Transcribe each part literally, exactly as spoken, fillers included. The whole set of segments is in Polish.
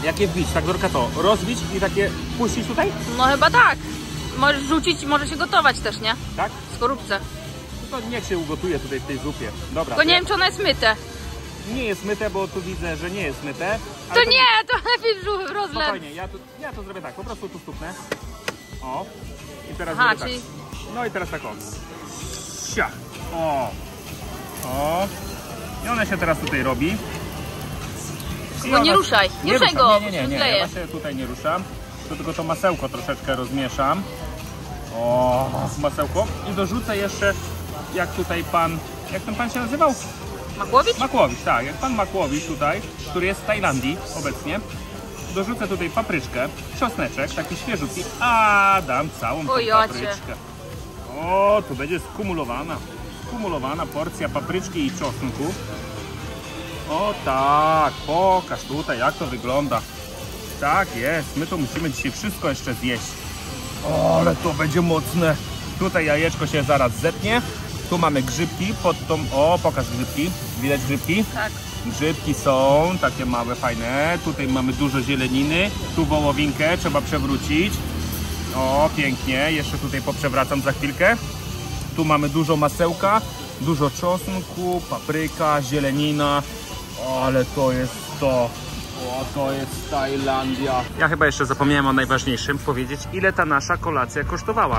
Jak je wbić? Tak, Dorka, to rozbić i takie puścić tutaj? No chyba tak. Możesz rzucić, może się gotować też, nie? Tak? W skorupce. No to niech się ugotuje tutaj w tej zupie. Dobra. Tylko nie wiem, czy ono jest myte. Nie jest myte, bo tu widzę, że nie jest myte. To nie, to lepiej w rozlew. Spokojnie, ja, tu, ja to zrobię tak, po prostu tu stuknę. O. I teraz Aha, zrobię czyli... tak. No i teraz tak o. Sia. O. O. I ona się teraz tutaj robi. No nie ruszaj, nie, nie ruszaj go, nie, nie, nie, nie, ja właśnie tutaj nie ruszam. Tu tylko to masełko troszeczkę rozmieszam. O, masełko. I dorzucę jeszcze, jak tutaj pan, jak ten pan się nazywał? Makłowicz? Makłowicz, tak, jak pan Makłowicz tutaj, który jest z Tajlandii obecnie. Dorzucę tutaj papryczkę, czosneczek, taki świeżutki, a dam całą tą papryczkę. O, tu będzie skumulowana, skumulowana porcja papryczki i czosnku. O tak, pokaż tutaj, jak to wygląda. Tak jest, my to musimy dzisiaj wszystko jeszcze zjeść. O, ale to będzie mocne. Tutaj jajeczko się zaraz zetnie. Tu mamy grzybki pod tą... O, pokaż grzybki. Widać grzybki? Tak. Grzybki są takie małe, fajne. Tutaj mamy dużo zieleniny. Tu wołowinkę trzeba przewrócić. O, pięknie. Jeszcze tutaj poprzewracam za chwilkę. Tu mamy dużo masełka, dużo czosnku, papryka, zielenina. O, ale to jest to. O, to jest Tajlandia. Ja chyba jeszcze zapomniałem o najważniejszym powiedzieć, ile ta nasza kolacja kosztowała.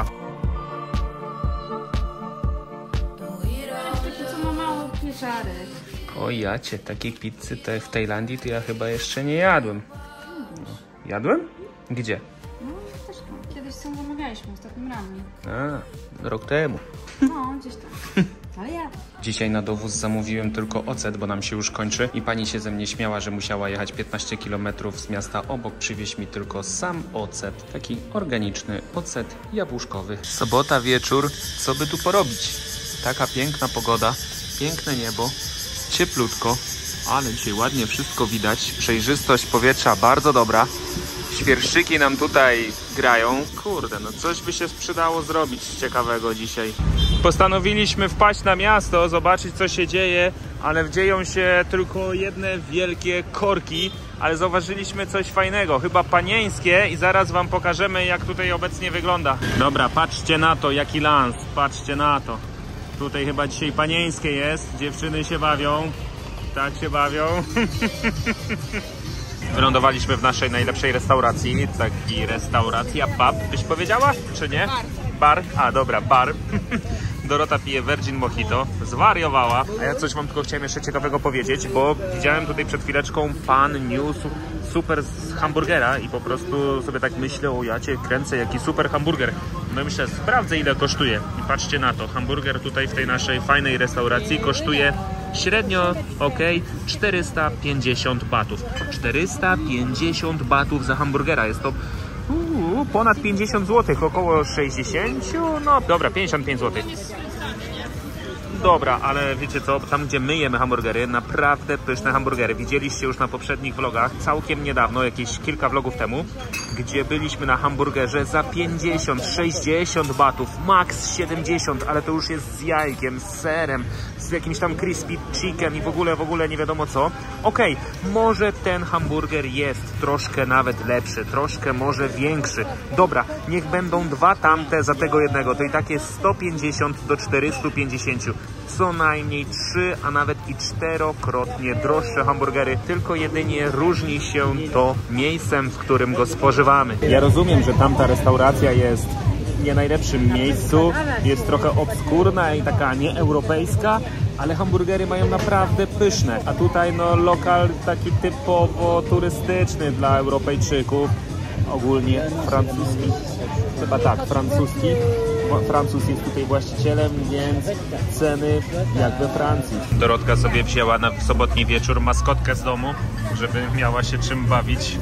Co ma mało pieczarek. O jacie, takiej pizzy to w Tajlandii to ja chyba jeszcze nie jadłem. Jadłem? Gdzie? No, też tam. Kiedyś sam zamawialiśmy, ostatnim ranem. A, rok temu. No, gdzieś tam. Ale ja. Dzisiaj na dowóz zamówiłem tylko ocet, bo nam się już kończy i pani się ze mnie śmiała, że musiała jechać piętnaście kilometrów z miasta obok, przywieźć mi tylko sam ocet, taki organiczny ocet jabłuszkowy. Sobota, wieczór, co by tu porobić? Taka piękna pogoda, piękne niebo, cieplutko, ale dzisiaj ładnie wszystko widać, przejrzystość powietrza bardzo dobra. Świerszczyki nam tutaj grają. Kurde, no coś by się przydało zrobić ciekawego dzisiaj. Postanowiliśmy wpaść na miasto, zobaczyć co się dzieje, ale dzieją się tylko jedne wielkie korki, ale zauważyliśmy coś fajnego, chyba panieńskie i zaraz wam pokażemy jak tutaj obecnie wygląda. Dobra, patrzcie na to, jaki lans, patrzcie na to. Tutaj chyba dzisiaj panieńskie jest, dziewczyny się bawią, tak się bawią. Wylądowaliśmy w naszej najlepszej restauracji, taki restauracja, pub, byś powiedziała, czy nie? Bar. Bar? A, dobra, bar. Dorota pije Virgin Mojito, zwariowała. A ja coś wam tylko chciałem jeszcze ciekawego powiedzieć, bo widziałem tutaj przed chwileczką, pan niósł super z hamburgera i po prostu sobie tak myślę, o ja cię kręcę, jaki super hamburger. No i myślę, sprawdzę ile kosztuje. I patrzcie na to, hamburger tutaj w tej naszej fajnej restauracji kosztuje średnio, ok, czterysta pięćdziesiąt batów. czterysta pięćdziesiąt batów za hamburgera, jest to Uuu, ponad pięćdziesiąt złotych, około sześćdziesiąt, no dobra, pięćdziesiąt pięć złotych. Dobra, ale wiecie co, tam gdzie my jemy hamburgery, naprawdę pyszne hamburgery. Widzieliście już na poprzednich vlogach, całkiem niedawno, jakieś kilka vlogów temu, gdzie byliśmy na hamburgerze za pięćdziesiąt, sześćdziesiąt batów, max siedemdziesiąt, ale to już jest z jajkiem, z serem, z jakimś tam crispy chicken i w ogóle, w ogóle nie wiadomo co. Okej, okay, może ten hamburger jest troszkę nawet lepszy, troszkę może większy. Dobra, niech będą dwa tamte za tego jednego, to i tak jest sto pięćdziesiąt do czterystu pięćdziesięciu. Co najmniej trzy, a nawet i czterokrotnie droższe hamburgery, tylko jedynie różni się to miejscem, w którym go spożywamy. Ja rozumiem, że tamta restauracja jest w nie najlepszym miejscu, jest trochę obskurna i taka nieeuropejska, ale hamburgery mają naprawdę pyszne, a tutaj no lokal taki typowo turystyczny dla Europejczyków, ogólnie francuski, chyba tak, francuski. Francuz jest tutaj właścicielem, więc ceny jak we Francji. Dorotka sobie wzięła na sobotni wieczór maskotkę z domu, żeby miała się czym bawić.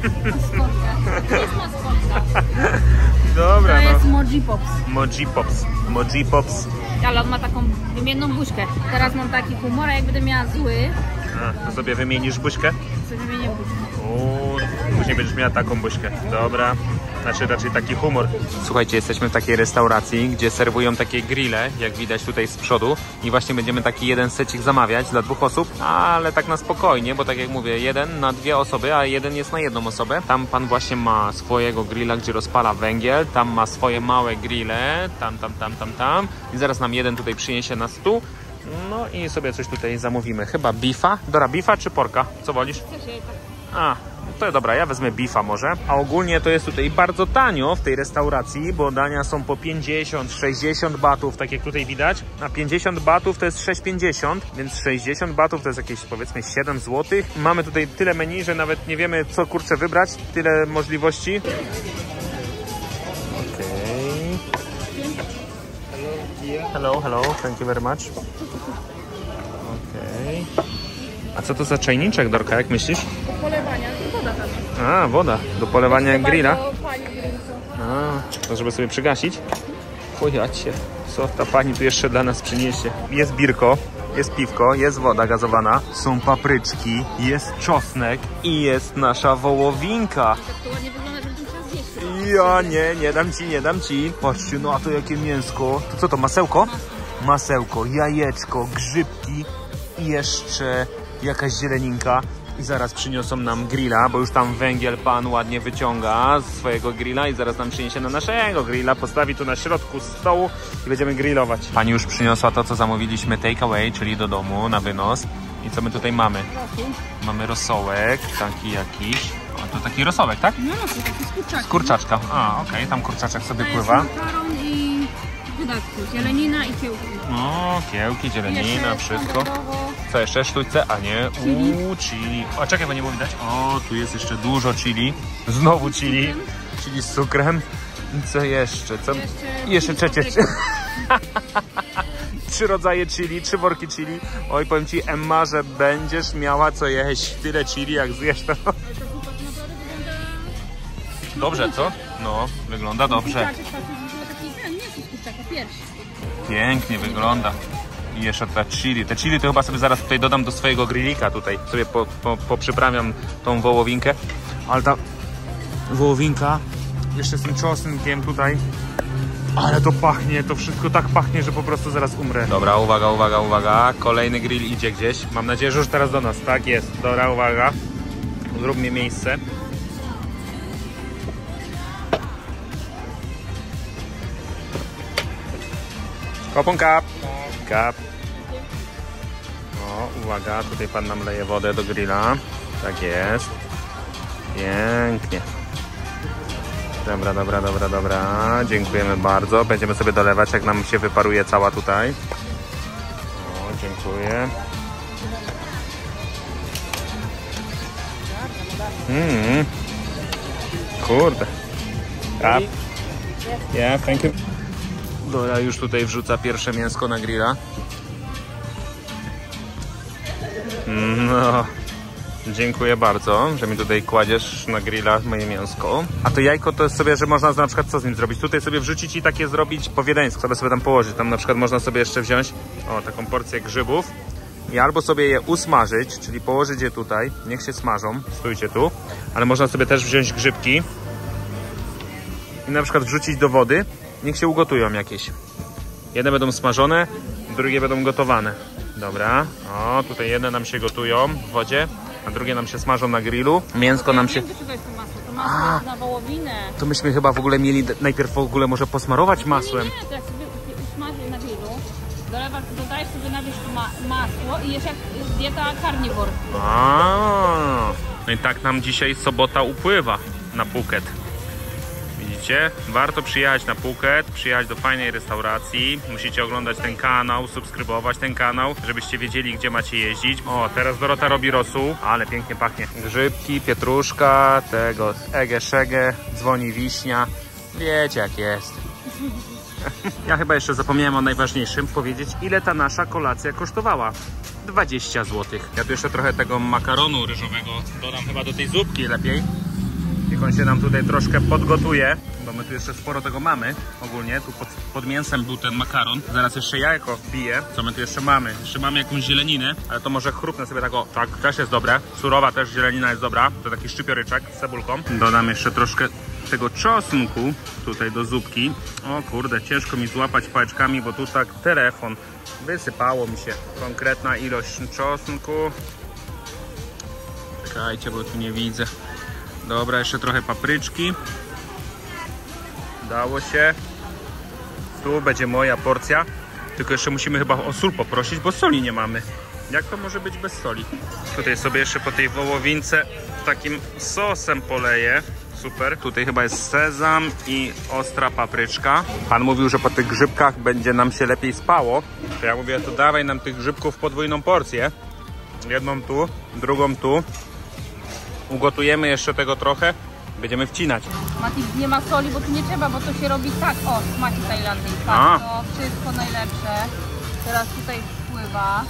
To jest maskotka. Dobra, to jest no. Moji Pops. Moji Pops. Moji Pops. Ale on ma taką wymienną buźkę. Teraz mam taki humor, a jak będę miała zły... A, to sobie wymienisz buźkę? Sobie wymienię buźkę. Uuu, później będziesz miała taką buźkę. Dobra. znaczy raczej taki humor. Słuchajcie, jesteśmy w takiej restauracji, gdzie serwują takie grille, jak widać tutaj z przodu i właśnie będziemy taki jeden secik zamawiać dla dwóch osób, ale tak na spokojnie, bo tak jak mówię, jeden na dwie osoby, a jeden jest na jedną osobę. Tam pan właśnie ma swojego grilla, gdzie rozpala węgiel, tam ma swoje małe grille, tam, tam, tam, tam, tam i zaraz nam jeden tutaj przyniesie na stół. No i sobie coś tutaj zamówimy. Chyba bifa? Dora, bifa czy porka? Co wolisz? A, to dobra, ja wezmę bifa może. A ogólnie to jest tutaj bardzo tanio w tej restauracji, bo dania są po pięćdziesiąt sześćdziesiąt batów, tak jak tutaj widać. A pięćdziesiąt batów to jest sześć pięćdziesiąt, więc sześćdziesiąt batów to jest jakieś powiedzmy siedem złotych. Mamy tutaj tyle menu, że nawet nie wiemy co kurczę wybrać. Tyle możliwości. Okej. Hello, hello, thank you very much. Okej. A co to za czajniczek, Dorka, jak myślisz? Do polewania, woda tam jest. A, woda. Do polewania grilla? Do pani grillcu. A, to żeby sobie przygasić? Pojacie, co ta pani tu jeszcze dla nas przyniesie? Jest birko, jest piwko, jest woda gazowana, są papryczki, jest czosnek i jest nasza wołowinka. Tak to ładnie wygląda, że bym chciała zjeść. Ja nie, nie dam ci, nie dam ci. Patrzcie, no a to jakie mięsko. To co to, masełko? Masełko, jajeczko, grzybki i jeszcze jakaś zieleninka. I zaraz przyniosą nam grilla, bo już tam węgiel pan ładnie wyciąga z swojego grilla i zaraz nam przyniesie na naszego grilla, postawi tu na środku stołu i będziemy grillować. Pani już przyniosła to, co zamówiliśmy take away, czyli do domu na wynos. I co my tutaj mamy? Mamy rosołek, taki jakiś. O, to taki rosołek, tak? No, to taki z kurczakiem. Z kurczaczka. A, okej, okay. Tam kurczaczek sobie to pływa. jest makaron i dodatki, zielenina i kiełki. No, kiełki, zielenina, jeszcze wszystko. Co jeszcze? Sztućce? A nie, uuu, chili. O, czekaj, bo nie było widać. O, tu jest jeszcze dużo chili. Znowu chili. Chili z cukrem. I co jeszcze? Co? Jeszcze, jeszcze trzecie. Trzy rodzaje chili, trzy worki chili. Oj, powiem ci, Emma, że będziesz miała co jeść. Tyle chili, jak zjesz to. Dobrze, co? No, wygląda dobrze. Pięknie wygląda. I jeszcze ta chili. Te chili to chyba sobie zaraz tutaj dodam do swojego grillika. Tutaj sobie po, po, poprzyprawiam tą wołowinkę. Ale ta wołowinka jeszcze z tym czosnkiem tutaj. Ale to pachnie, to wszystko tak pachnie, że po prostu zaraz umrę. Dobra, uwaga, uwaga, uwaga. Kolejny grill idzie gdzieś. Mam nadzieję, że już teraz do nas. Tak jest. Dobra, uwaga. Zróbmy miejsce. Kopon kap. Kap. O, uwaga, tutaj pan nam leje wodę do grilla. Tak jest. Pięknie. Dobra, dobra, dobra, dobra. Dziękujemy bardzo. Będziemy sobie dolewać, jak nam się wyparuje cała tutaj. O, dziękuję. Mmm. Kurde. Kap. Yeah, thank you. Dora już tutaj wrzuca pierwsze mięsko na grilla. No, dziękuję bardzo, że mi tutaj kładziesz na grilla moje mięsko. A to jajko to jest sobie, że można na przykład co z nim zrobić? Tutaj sobie wrzucić i takie zrobić po wiedeńsku, sobie sobie tam położyć. Tam na przykład można sobie jeszcze wziąć o taką porcję grzybów i albo sobie je usmażyć, czyli położyć je tutaj, niech się smażą, stójcie tu, ale można sobie też wziąć grzybki i na przykład wrzucić do wody. Niech się ugotują jakieś. Jedne będą smażone, drugie będą gotowane. Dobra. O, tutaj jedne nam się gotują w wodzie, a drugie nam się smażą na grillu. Mięsko nam się... Nie wiem, do czego jest to masło. To masło jest na wołowinę. To myśmy chyba w ogóle mieli najpierw w ogóle może posmarować masłem. Nie, nie, to jak sobie usmażysz na grillu, dolewasz, dodajesz sobie na wierzchu ma masło i jest jak dieta carnivore. A, no i tak nam dzisiaj sobota upływa na Phuket. Widzicie? Warto przyjechać na Phuket, przyjechać do fajnej restauracji. Musicie oglądać ten kanał, subskrybować ten kanał, żebyście wiedzieli, gdzie macie jeździć. O, teraz Dorota robi rosół, ale pięknie pachnie. Grzybki, pietruszka, tego ege szege, dzwoni wiśnia. Wiecie jak jest. Ja chyba jeszcze zapomniałem o najważniejszym powiedzieć, ile ta nasza kolacja kosztowała. dwadzieścia złotych. Ja tu jeszcze trochę tego makaronu ryżowego dodam chyba do tej zupki lepiej. Niech on się nam tutaj troszkę podgotuje, bo my tu jeszcze sporo tego mamy ogólnie. Tu pod, pod mięsem był ten makaron. Zaraz jeszcze jajko wbiję. Co my tu jeszcze mamy? Jeszcze mamy jakąś zieleninę, ale to może chrupnę sobie tak o. Tak, też jest dobre. Surowa też zielenina jest dobra. To taki szczypioryczek z cebulką. Dodam jeszcze troszkę tego czosnku tutaj do zupki. O kurde, ciężko mi złapać pałeczkami, bo tu tak telefon. Wysypało mi się konkretna ilość czosnku. Czekajcie, bo tu nie widzę. Dobra, jeszcze trochę papryczki. Dało się. Tu będzie moja porcja. Tylko jeszcze musimy chyba o sól poprosić, bo soli nie mamy. Jak to może być bez soli? Tutaj sobie jeszcze po tej wołowince takim sosem poleję. Super. Tutaj chyba jest sezam i ostra papryczka. Pan mówił, że po tych grzybkach będzie nam się lepiej spało. To ja mówię, to dawaj nam tych grzybków podwójną porcję. Jedną tu, drugą tu. Ugotujemy jeszcze tego trochę. Będziemy wcinać. Mati, nie ma soli, bo tu nie trzeba, bo to się robi tak. O, smaki Tajlandii. A. Tak, to wszystko najlepsze. Teraz tutaj wpływa.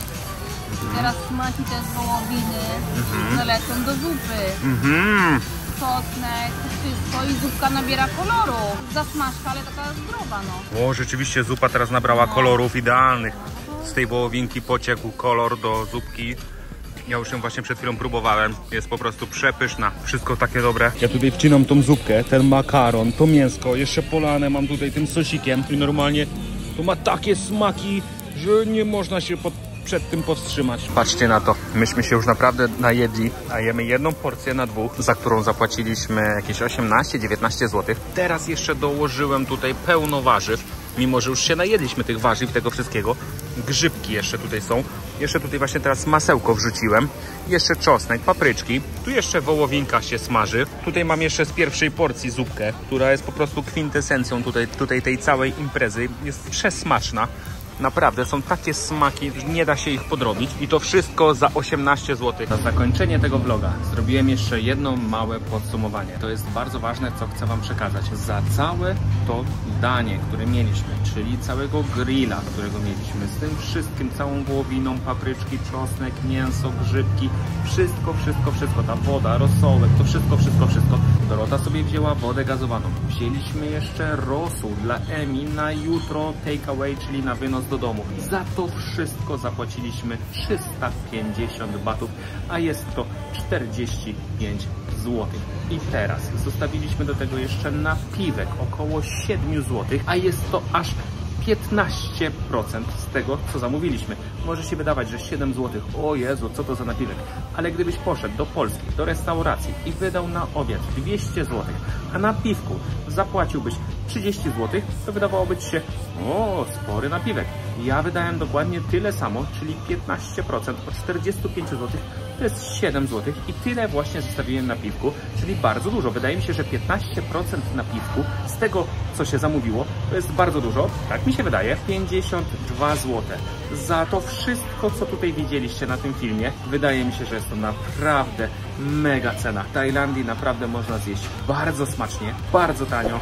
Teraz smaki te z wołowiny Mhm. zalecą do zupy. Mhm. Czosnek, wszystko i zupka nabiera koloru. Zasmażka, ale taka zdrowa, no. O, rzeczywiście zupa teraz nabrała kolorów idealnych. Z tej wołowinki pociekł kolor do zupki. Ja już ją właśnie przed chwilą próbowałem. Jest po prostu przepyszna. Wszystko takie dobre. Ja tutaj wcinam tą zupkę, ten makaron, to mięsko, jeszcze polane mam tutaj tym sosikiem. I normalnie to ma takie smaki, że nie można się pod, przed tym powstrzymać. Patrzcie na to. Myśmy się już naprawdę najedli, a jemy jedną porcję na dwóch, za którą zapłaciliśmy jakieś osiemnaście dziewiętnaście złotych. Teraz jeszcze dołożyłem tutaj pełno warzyw. Mimo że już się najedliśmy tych warzyw, tego wszystkiego. Grzybki jeszcze tutaj są. Jeszcze tutaj właśnie teraz masełko wrzuciłem. Jeszcze czosnek, papryczki. Tu jeszcze wołowinka się smaży. Tutaj mam jeszcze z pierwszej porcji zupkę, która jest po prostu kwintesencją tutaj, tutaj tej całej imprezy. Jest przesmaczna. Naprawdę są takie smaki, że nie da się ich podrobić. I to wszystko za osiemnaście złotych. Na zakończenie tego vloga zrobiłem jeszcze jedno małe podsumowanie. To jest bardzo ważne, co chcę wam przekazać. Za całe to danie, które mieliśmy, czyli całego grilla, którego mieliśmy, z tym wszystkim, całą wołowiną, papryczki, czosnek, mięso, grzybki, wszystko, wszystko, wszystko, ta woda, rosołek, to wszystko, wszystko, wszystko. Dorota sobie wzięła wodę gazowaną. Wzięliśmy jeszcze rosół dla Emi na jutro take away, czyli na wynos do domu. Za to wszystko zapłaciliśmy trzysta pięćdziesiąt batów, a jest to czterdzieści pięć złotych. I teraz zostawiliśmy do tego jeszcze napiwek około siedem złotych, a jest to aż piętnaście procent z tego, co zamówiliśmy. Może się wydawać, że siedem złotych, o Jezu, co to za napiwek. Ale gdybyś poszedł do Polski, do restauracji i wydał na obiad dwieście złotych, a na piwku zapłaciłbyś trzydzieści złotych, to wydawałoby ci się, o, spory napiwek. Ja wydałem dokładnie tyle samo, czyli piętnaście procent od czterdziestu pięciu złotych, to jest siedem złotych i tyle właśnie zostawiłem na piwku, czyli bardzo dużo. Wydaje mi się, że piętnaście procent na piwku z tego, co się zamówiło, to jest bardzo dużo, tak mi się wydaje, pięćdziesiąt dwa złote. Za to wszystko, co tutaj widzieliście na tym filmie, wydaje mi się, że jest to naprawdę mega cena. W Tajlandii naprawdę można zjeść bardzo smacznie, bardzo tanio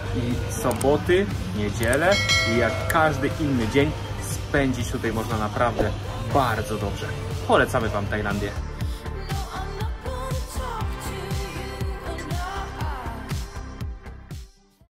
i soboty, niedzielę i jak każdy inny dzień spędzić tutaj można naprawdę bardzo dobrze. Polecamy wam Tajlandię.